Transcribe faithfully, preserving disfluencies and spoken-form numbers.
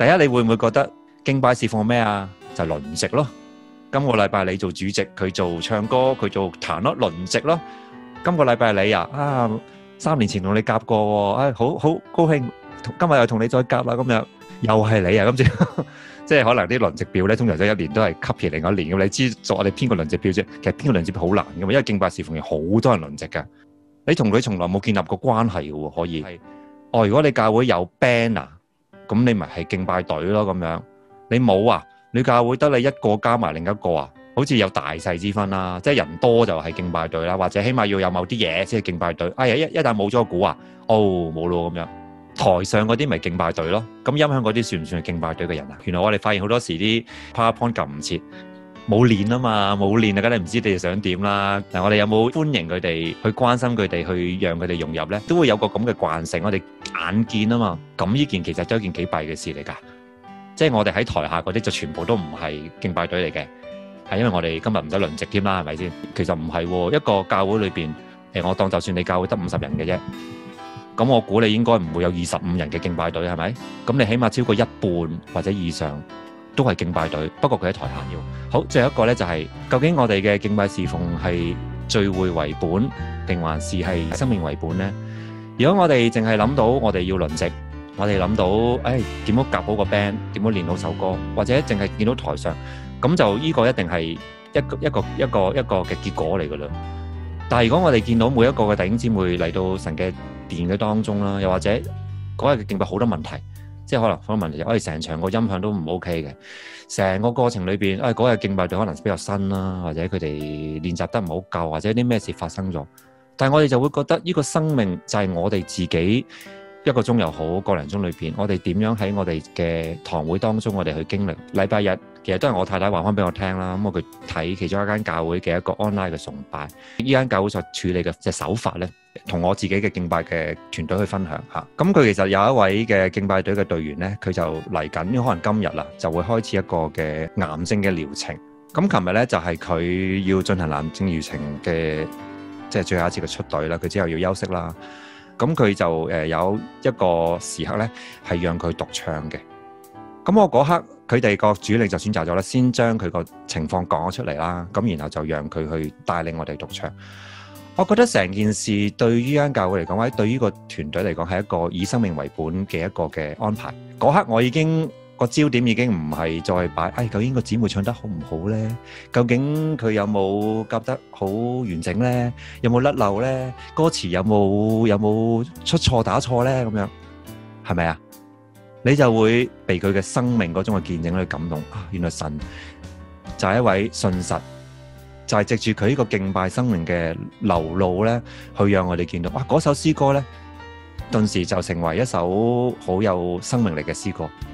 第一，你會唔會覺得敬拜侍奉咩啊？就係輪值咯。今個禮拜你做主席，佢做唱歌，佢做彈咯，輪值咯。今個禮拜你啊，啊三年前同你夾過喎，啊好好高興，今日又同你再夾啦，咁樣又係你啊，今次即係可能啲輪值表咧，通常都一年都係吸引另一年咁。你知我哋編個輪值表啫，其實編個輪值表好難噶嘛，因為敬拜侍奉有好多人輪值噶，你同佢從來冇建立過關係嘅喎，可以哦。如果你教會有 band 啊，咁你咪係敬拜隊咯咁樣。你冇啊，你教會得你一個加埋另一個啊，好似有大細之分啦，即係人多就係敬拜隊啦，或者起碼要有某啲嘢先係敬拜隊。哎呀，一一旦冇咗個鼓啊，哦冇咯咁樣。台上嗰啲咪敬拜隊咯，咁音響嗰啲算唔算係敬拜隊嘅人啊？原來我哋發現好多時啲 PowerPoint 撳唔切，冇練啊嘛，冇練啊，梗係唔知你哋想點啦。但係我哋有冇歡迎佢哋，去關心佢哋，去讓佢哋融入咧？都會有個咁嘅慣性，我哋眼見啊嘛。咁呢件其實都係一件幾弊嘅事嚟㗎，即係我哋喺台下嗰啲就全部都唔係敬拜隊嚟嘅，係因為我哋今日唔使輪值添啦，係咪先？其實唔係喎，一個教會裏邊，誒我當就算你教會得五十人嘅啫。咁我估你應該唔會有二十五人嘅敬拜隊，係咪？咁你起碼超過一半或者以上都係敬拜隊，不過佢喺台下要。好，最後一個呢就係、是、究竟我哋嘅敬拜侍奉係聚會為本，定還是係生命為本呢？如果我哋淨係諗到我哋要輪值，我哋諗到誒點樣夾好個 band，點樣練好首歌，或者淨係見到台上，咁就呢個一定係一個一個一個一個嘅結果嚟㗎啦。但係如果我哋見到每一個嘅弟兄姊妹嚟到神嘅殿嘅當中啦，又或者嗰日嘅敬拜好多問題，即係可能好多問題就，我哋成場個音響都唔 OK 嘅，成個過程裏邊，誒嗰日敬拜隊可能比較新啦，或者佢哋練習得唔好夠，或者啲咩事發生咗，但係我哋就會覺得呢個生命就係我哋自己一個鐘又好，個零鐘裏邊，我哋點樣喺我哋嘅堂會當中，我哋去經歷禮拜日。其實都係我太太話翻俾我聽啦，咁我佢睇其中一間教會嘅一個 online 嘅崇拜，呢間教會所處理嘅隻手法咧，同我自己嘅敬拜嘅團隊去分享嚇。咁佢其實有一位嘅敬拜隊嘅隊員咧，佢就嚟緊，因為可能今日啦就會開始一個嘅癌症嘅療程。咁琴日咧就係佢要進行癌症療程嘅，即係最後一次嘅出隊啦。佢之後要休息啦。咁佢就誒有一個時刻咧，係讓佢獨唱嘅。咁我嗰刻佢哋個主領就選擇咗咧，先將佢個情況講咗出嚟啦。咁然後就讓佢去帶領我哋獨唱。我覺得成件事對於間教會嚟講，或者對於個團隊嚟講，係一個以生命為本嘅一個嘅安排。嗰刻我已經個焦點已經唔係再擺，哎，究竟個姊妹唱得好唔好咧？究竟佢有冇夾得好完整咧？有冇甩漏咧？歌詞有冇有冇出錯打錯咧？咁樣係咪啊？你就會被佢嘅生命嗰種嘅見證去感動啊！原來神就係一位信實，就係藉住佢呢個敬拜生命嘅流露咧，去讓我哋見到哇！嗰首詩歌咧，頓時就成為一首好有生命力嘅詩歌。